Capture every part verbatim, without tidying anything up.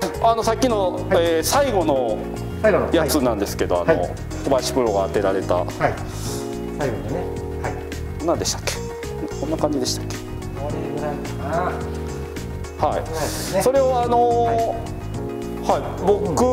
あのさっきの、はい、えー、最後のやつなんですけど、はい、あの、はい、小林プロが当てられた、はい、 最後のね、はい、 何でしたっけ、こんな感じでしたっけ。 これぐらいかな。 はい、ね、それをあのー、はい、はい、僕、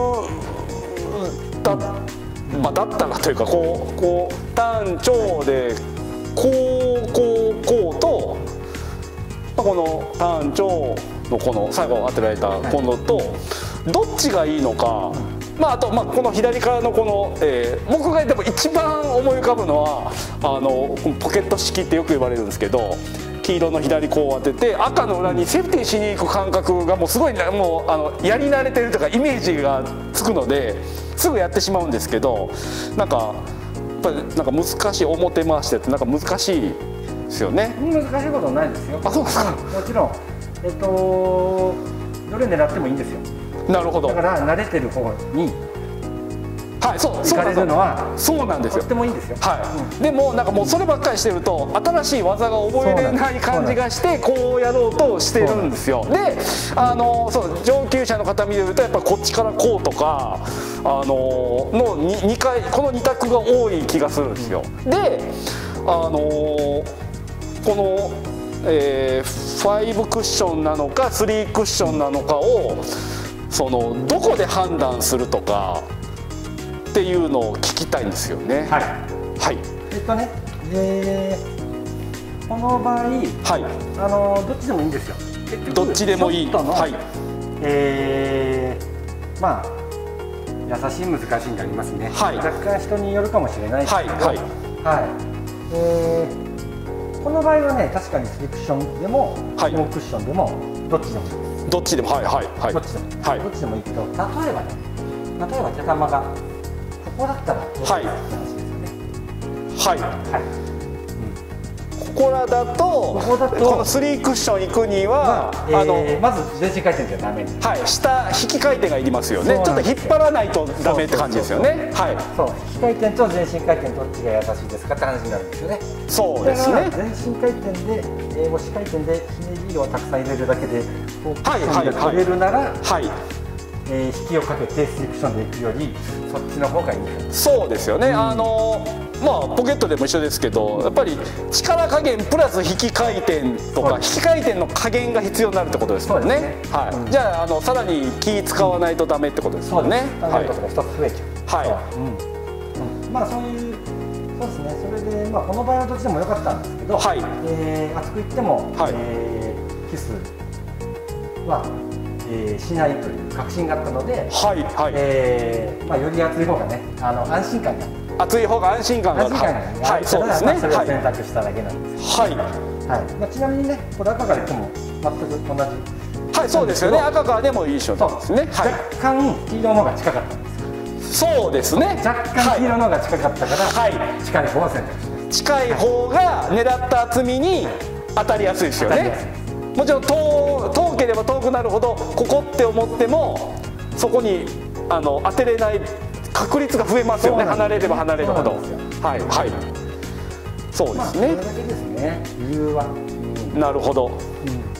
うん、だ、まあ、だったらというか、こうこう単調でこうこうこうと、まあ、この単調のこの最後当てられたこのと、どっちがいいのか。まあ、あと、まあ、この左からのこの、えー、僕がでも一番思い浮かぶのはあのポケット式ってよく言われるんですけど、黄色の左こう当てて赤の裏にセーフティーしに行く感覚がもうすごいもうあのやり慣れてるというかイメージがつくのですぐやってしまうんですけど、なんかやっぱりなんか難しい、表回してってなんか難しいですよね。 難しいことないですよ。 あ、そうですか。 もちろん、えっとどれ狙ってもいいんですよ。 なるほど。 だから慣れてる方に、 はい、そう、 行かれるのはそうなんですよ。 とってもいいんですよ。 はい。うん、でもなんかもうそればっかりしてると新しい技が覚えれない感じがしてこうやろうとしてるんですよ。で、あのそう上級者の方見るとやっぱこっちからこうとかあのの 2, にかいこのに択が多い気がするんですよ。で、あのこの、えー、ごクッションなのかさんクッションなのかをそのどこで判断するとかっていうのを聞きたいんですよね。 はい。 はい。 えっとね、えー、この場合、はい、あのどっちでもいいんですよ。 どっちでもいい。はい。 えー、まあ優しい難しいになりますね。はい。若干人によるかもしれないですけど、はいはい。はい。えー、この場合はね、確かにさんクッションでもよんクッションでもどっちでもいいです。 どっちでも、はいはいはい。 どっちでも、はい、どっちでもいいけど、例えばね、例えば手玉がここだったらどうですかって話ですよね。はい。はい。 ここらだと、ここだとこのさんクッション行くには、 まあ、あの、えー、まず全身回転じゃダメに。 はい、下引き回転がいりますよね。ちょっと引っ張らないとダメって感じですよね。はい。 そう、引き回転と全身回転どっちが優しいですかって話になるんですよね。 そうですね。 全身回転で、えー、押し回転でひねりをたくさん入れるだけでこうクッションが取れるなら、はい。えー、引きをかけてさんクッションでいくよりそっちの方がいい。 そうですよね。うん、あのまあポケットでも一緒ですけど、やっぱり力加減プラス引き回転とか引き回転の加減が必要になるってことですもんね。はい。うん、じゃああのさらに気使わないとダメってことですもんね。 はい。ことが一つ増えちゃう。はい。うん。まあそういうそうですね。それでまあこの場合はどっちでもよかったんですけど、はい。えー、厚く言っても、はい、えー、キスは。えー、しないという確信があったので、はいはい、えー、まあより厚い方がね、あの安心感が厚い方が安心感がある、はい、そうですね。 それを選択しただけなんです。はい。はい。まあちなみにね、これ赤から言っても全く同じ。 はい、そうですよね。赤からでもいい一緒なんですね。 若干黄色の方が近かったんですよ。 そうですね。 若干黄色の方が近かったから、はい、近い方を選択しました。 近い方が狙った厚みに当たりやすいですよね。もちろん 遠, 遠ければ遠くなるほどここって思ってもそこにあの当てれない確率が増えますよね。離れれば離れるほど。はいはい。そうですね。 それだけですね。理由は。 なるほど。